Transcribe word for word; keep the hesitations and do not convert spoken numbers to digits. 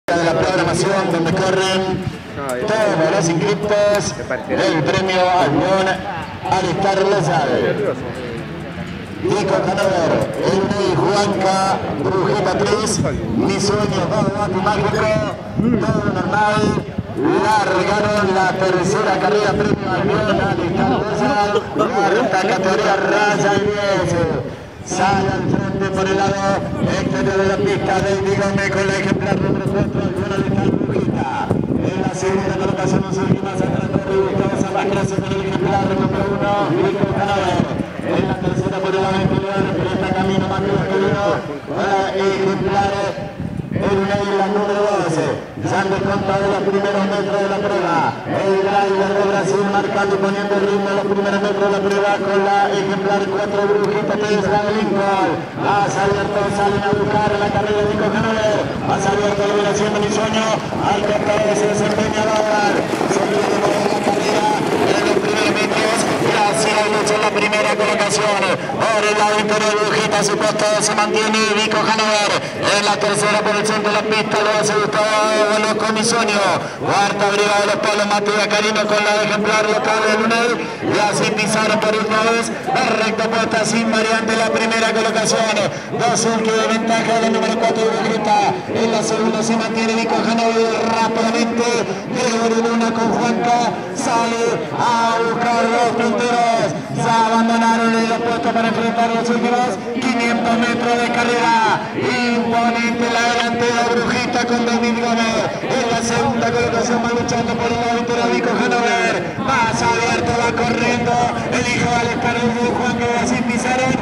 de la programación donde corren todos los inscriptos del premio Albión Alistar Lozal. Nico Canover, Elmi Juanca, Brujita tres, Mi Sueño, Bati Mágico, todo normal. Largaron la tercera carrera premio Albión Alistar Lozal, cuarta categoría raya y diez. Sale al frente por el lado exterior de la pista David Gómez con la ejemplar número cuatro, Albión Alistar Brujita. En la segunda colocación nos seguimos más atrás de Gustavo Zapascrazo con el ejemplar número uno, Nico Canover. En la tercera por el lado interior, pero está camino más que uno, para ejemplar en la número doce. Ya han descontado los primeros metros de la prueba. El driver de Brasil marcando y poniendo el ritmo en los primeros metros de la prueba con la ejemplar cuatro Brujita tres, la de Lincoln. Más abierto salen a buscar la carrera de Nico Canover. Más abierto liberación de Mi Sueño. Al costado que se desempeña Bauer. Se viene por la carrera en los primeros metros. Gracias a Lucho en la primera colocación. Por el lado interior Brujita, su costado se mantiene Nico Canover. En la tercera por el centro de la pista lo hace Gustavo con Mi Sueño. Cuarta brigada de los Palos Matías Carino con la ejemplar local de Lunel. Y así pisaron por última vez la recta puesta sin variante la primera colocación. Dos que de ventaja del número cuatro de Brujita. En la segunda se mantiene Nico Canover rápidamente. Gregorio Luna con Juanca sale a buscar los punteros. Se abandonaron en los puestos para enfrentar los últimos quinientos metros de carrera. Imponente la delantera Brujita con David Gómez. En la segunda colocación va luchando por el lado interior Nico Canover. Más abierto va corriendo el hijo de Alex Carlos de Juan que así pisaron.